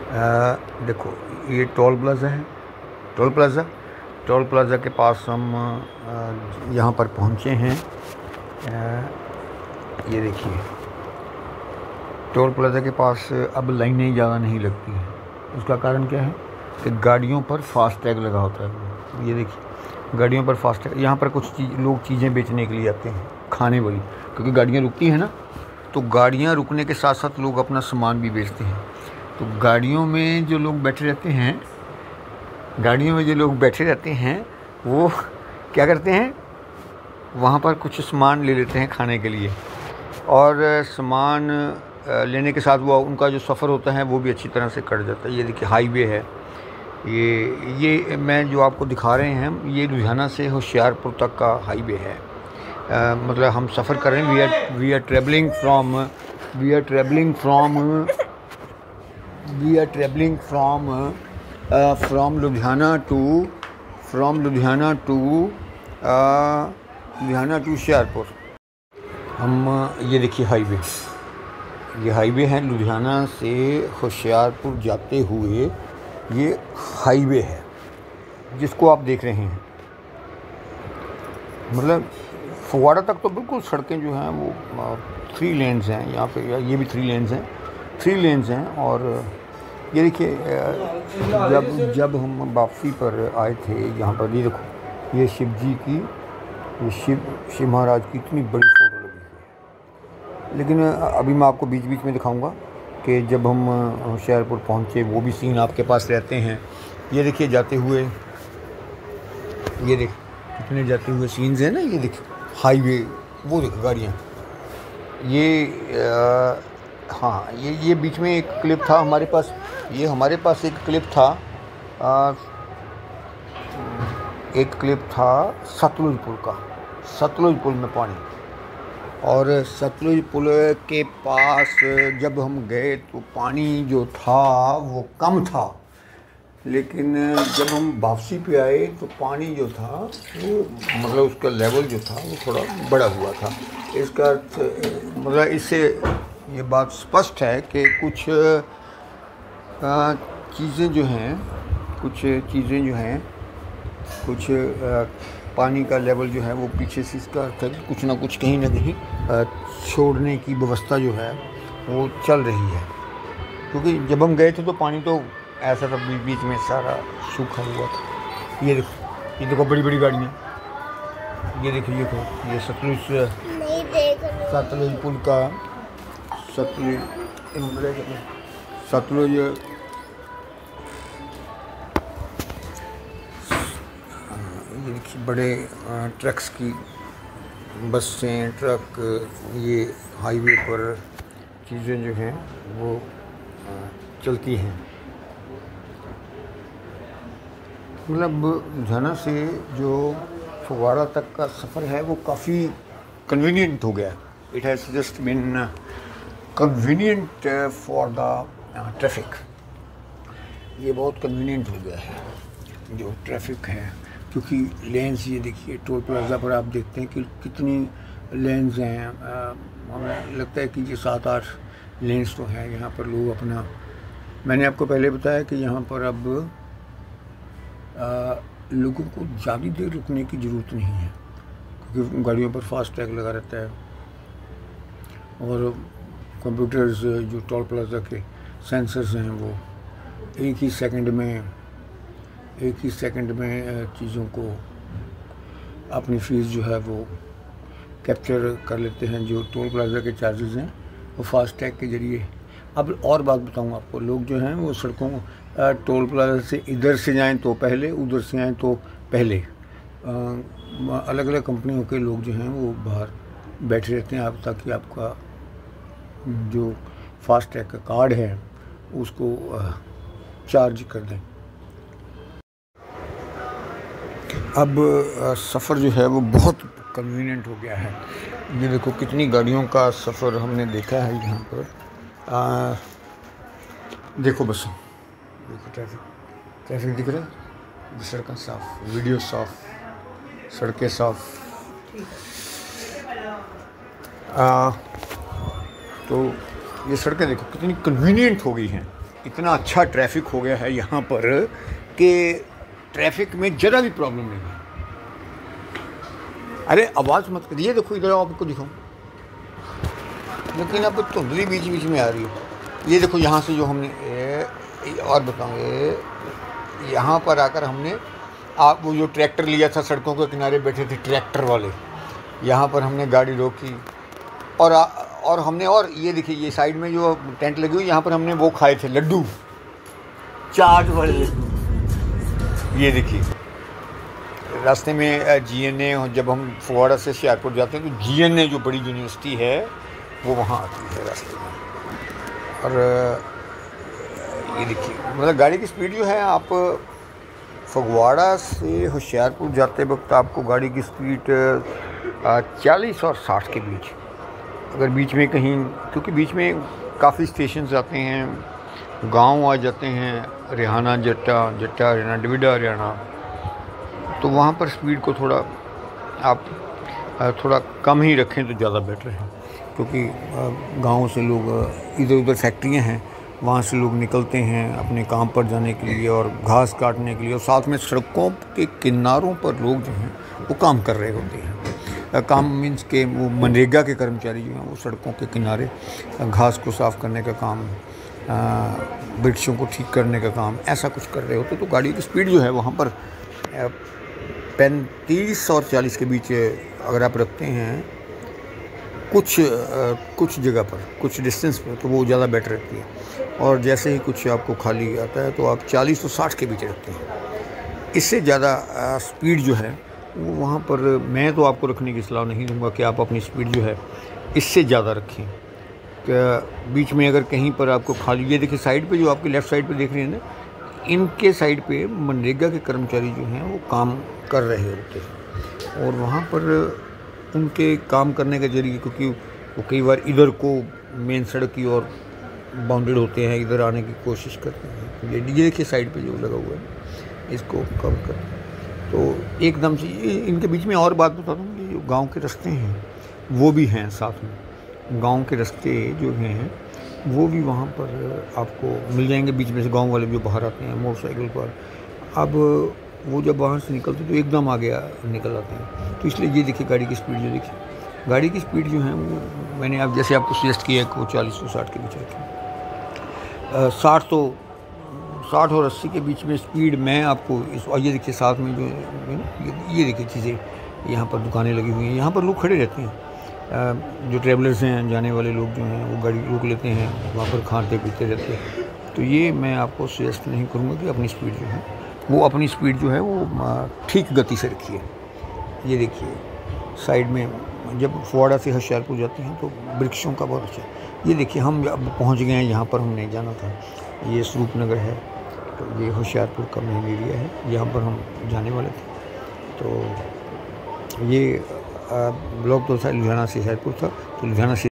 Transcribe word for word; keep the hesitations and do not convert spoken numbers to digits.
आ, देखो ये toll plaza है, टोल प्लाज़ा टोल प्लाज़ा के पास हम यहाँ पर पहुँचे हैं। आ, ये देखिए टोल प्लाज़ा के पास अब लाइनें ज़्यादा नहीं लगती हैं। उसका कारण क्या है कि गाड़ियों पर फास्ट टैग लगा होता है। ये देखिए गाड़ियों पर फास्ट टैग, यहाँ पर कुछ चीज़ लोग चीज़ें बेचने के लिए आते हैं, खाने वाली, क्योंकि गाड़ियाँ रुकती हैं ना, तो गाड़ियाँ रुकने के साथ साथ लोग अपना सामान भी बेचते हैं। तो गाड़ियों में जो लोग बैठे रहते हैं गाड़ियों में जो लोग बैठे रहते हैं वो क्या करते हैं, वहाँ पर कुछ सामान ले लेते हैं खाने के लिए, और सामान लेने के साथ वो उनका जो सफ़र होता है वो भी अच्छी तरह से कट जाता है। ये देखिए हाईवे है, ये ये मैं जो आपको दिखा रहे हैं ये लुधियाना से होशियारपुर तक का हाईवे है। आ, मतलब हम सफ़र कर रहे हैं, we are we are travelling from we are travelling from we are travelling from from Ludhiana to from Ludhiana to Ludhiana to Hoshiarpur. हम ये देखिए हाईवे, ये हाईवे है लुधियाना से होशियारपुर जाते हुए, ये हाईवे है जिसको आप देख रहे हैं। मतलब फगवाड़ा तक तो बिल्कुल सड़कें जो हैं वो थ्री लेन्स हैं, यहाँ पे ये भी थ्री लेन्स हैं थ्री लेन्स हैं और ये देखिए जब जब हम वापसी पर आए थे यहाँ पर, ये देखो ये शिव जी की, ये शिव शिव महाराज की इतनी बड़ी फ़ोटो लगी है। लेकिन अभी मैं आपको बीच बीच में दिखाऊंगा कि जब हम होशियारपुर पहुँचे वो भी सीन आपके पास रहते हैं। ये देखिए जाते हुए, ये देख कितने जाते हुए सीन्स हैं ना, ये देखिए हाईवे, वो देखो गाड़ियाँ, ये आ, हाँ ये ये बीच में एक क्लिप था हमारे पास, ये हमारे पास एक क्लिप था आ, एक क्लिप था सतलुज पुल का, सतलुज पुल में पानी, और सतलुज पुल के पास जब हम गए तो पानी जो था वो कम था, लेकिन जब हम वापसी पे आए तो पानी जो था वो मतलब उसका लेवल जो था वो थोड़ा बड़ा हुआ था। इसका मतलब इससे ये बात स्पष्ट है कि कुछ चीज़ें जो हैं कुछ चीज़ें जो हैं कुछ पानी का लेवल जो है वो पीछे से, इसका अर्थ है कि कुछ ना कुछ कहीं ना कहीं छोड़ने की व्यवस्था जो है वो चल रही है। क्योंकि जब हम गए थे तो पानी तो ऐसा था बीच बीच में सारा सूखा हुआ था। ये देखो ये देखो बड़ी बड़ी गाड़ियाँ, ये देखो ये देखो ये सतलुज सतलुज पुल का सतलुज सतलुज ये देखिए बड़े ट्रक्स की बसें, ट्रक, ये हाईवे पर चीज़ें जो हैं वो चलती हैं। मतलब लुधियाना से जो फगवाड़ा तक का सफ़र है वो काफ़ी कन्वीनियंट हो गया। It has just been convenient for the traffic. ये बहुत कन्वीनियंट हो गया है जो ट्रैफिक है, क्योंकि लेन्स, ये देखिए टोल प्लाज़ा पर आप देखते हैं कि कितनी लेन्स हैं। हमें लगता है कि ये सात आठ लेन्स तो हैं यहाँ पर। लोग अपना, मैंने आपको पहले बताया कि यहाँ पर अब आ, लोगों को ज़्यादा देर रुकने की ज़रूरत नहीं है, क्योंकि गाड़ियों पर फास्ट टैग लगा रहता है और कंप्यूटर्स जो टोल प्लाज़ा के सेंसर्स हैं वो एक ही सेकंड में एक ही सेकंड में चीज़ों को, अपनी फ़ीस जो है वो कैप्चर कर लेते हैं। जो टोल प्लाज़ा के चार्जेस हैं वो फास्ट टैग के ज़रिए। अब और बात बताऊँ आपको, लोग जो हैं वो सड़कों टोल प्लाज़ा से इधर से जाएं तो पहले, उधर से आएँ तो पहले, अलग अलग कंपनियों के लोग जो हैं वो बाहर बैठे रहते हैं आप, ताकि आपका जो फास्ट टैग का कार्ड है उसको चार्ज कर दें। अब सफ़र जो है वो बहुत कन्वीनियंट हो गया है। ये देखो कितनी गाड़ियों का सफ़र हमने देखा है यहाँ पर। आ, देखो बस, देखो ट्रैफिक ट्रैफिक दिख रहा है, सड़कें साफ, वीडियो साफ, सड़कें साफ। आ, तो ये सड़कें देखो कितनी कन्वीनियंट हो गई हैं। इतना अच्छा ट्रैफिक हो गया है यहाँ पर कि ट्रैफिक में ज़रा भी प्रॉब्लम नहीं है। अरे आवाज़ मत करिए, देखो इधर आपको दिखाऊँ, लेकिन अब धुंधली बीच बीच में आ रही है। ये देखो यहाँ से जो हमने ए, और बताऊँगे, यहाँ पर आकर हमने आप वो जो ट्रैक्टर लिया था, सड़कों के किनारे बैठे थे ट्रैक्टर वाले, यहाँ पर हमने गाड़ी रोकी और आ, और हमने और ये देखिए ये साइड में जो टेंट लगी हुई, यहाँ पर हमने वो खाए थे लड्डू, चाट वाले लड्डू। ये देखिए रास्ते में जी एन ए, जब हम फगवाड़ा से होशियारपुर जाते हैं तो जी एन ए जो बड़ी यूनिवर्सिटी है वो वहाँ आती है रास्ते में। और ये देखिए मतलब गाड़ी की स्पीड जो है, आप फगवाड़ा से होशियारपुर जाते वक्त आपको गाड़ी की स्पीड चालीस और साठ के बीच, अगर बीच में कहीं, क्योंकि बीच में काफ़ी स्टेशन आते हैं, गांव आ जाते हैं, रिहाना जट्टा जट्टा हरियाणा, डिविडा हरियाणा, तो वहाँ पर स्पीड को थोड़ा आप थोड़ा कम ही रखें तो ज़्यादा बेटर है। क्योंकि गाँव से लोग, इधर उधर फैक्ट्रियाँ हैं, वहाँ से लोग निकलते हैं अपने काम पर जाने के लिए और घास काटने के लिए, और साथ में सड़कों के किनारों पर लोग जो हैं वो काम कर रहे होते हैं। काम मीन्स के वो मनरेगा के कर्मचारी जो हैं वो सड़कों के किनारे घास को साफ़ करने का काम, वृक्षों को ठीक करने का काम, ऐसा कुछ कर रहे होते। तो गाड़ी की स्पीड जो है वहाँ पर पैंतीस और चालीस के बीच अगर आप रखते हैं कुछ कुछ जगह पर, कुछ डिस्टेंस पर, तो वो ज़्यादा बेटर रहती है। और जैसे ही कुछ आपको खाली आता है तो आप चालीस और साठ के बीच रखते हैं। इससे ज़्यादा स्पीड जो है वो वहाँ पर मैं तो आपको रखने की सलाह नहीं दूंगा कि आप अपनी स्पीड जो है इससे ज़्यादा रखें। कि बीच में अगर कहीं पर आपको खाली, ये देखिए साइड पे जो आपके लेफ़्ट साइड पे देख रहे हैं ना, इनके साइड पे मनरेगा के कर्मचारी जो हैं वो काम कर रहे होते हैं, और वहाँ पर उनके काम करने के जरिए, क्योंकि वो कई बार इधर को मेन सड़क की ओर बाउंडेड होते हैं, इधर आने की कोशिश करते हैं। ये देखिए साइड पे जो लगा हुआ है इसको कम कर, तो एकदम से इनके बीच में और बात बता दूँ, ये जो गाँव के रास्ते हैं वो भी हैं साथ में, गाँव के रास्ते जो हैं वो भी वहाँ पर आपको मिल जाएंगे। बीच में से गांव वाले जो बाहर आते हैं मोटरसाइकिल पर, अब वो जब वहाँ से निकलते तो एकदम आगे निकल आते हैं। तो इसलिए ये देखिए गाड़ी की स्पीड, जो देखिए गाड़ी की स्पीड जो है वो मैंने अब जैसे आपको सजेस्ट किया है कि वो चालीस और साठ के बीच रखें। साठ तो साठ और अस्सी के बीच में स्पीड मैं आपको इस, और ये देखिए साथ में जो ये, ये देखिए चीज़ें, यहाँ पर दुकानें लगी हुई हैं, यहाँ पर लोग खड़े रहते हैं, जो ट्रैवलर्स हैं, जाने वाले लोग जो हैं वो गाड़ी रोक लेते हैं, वहाँ पर खाते पीते रहते हैं। तो ये मैं आपको सजेस्ट नहीं करूँगा कि अपनी स्पीड जो है वो अपनी स्पीड जो है वो ठीक गति से रखिए। ये देखिए साइड में जब फगवाड़ा से होशियारपुर जाते हैं तो वृक्षों का बहुत अच्छा, ये देखिए हम अब पहुँच गए हैं यहाँ पर हमने जाना था, ये स्वरूप नगर है, तो ये होशियारपुर का मेन एरिया है, यहाँ पर हम जाने वाले थे। तो ये ब्लॉक तो था लुधियाना से होशियारपुर था, तो लुधियाना से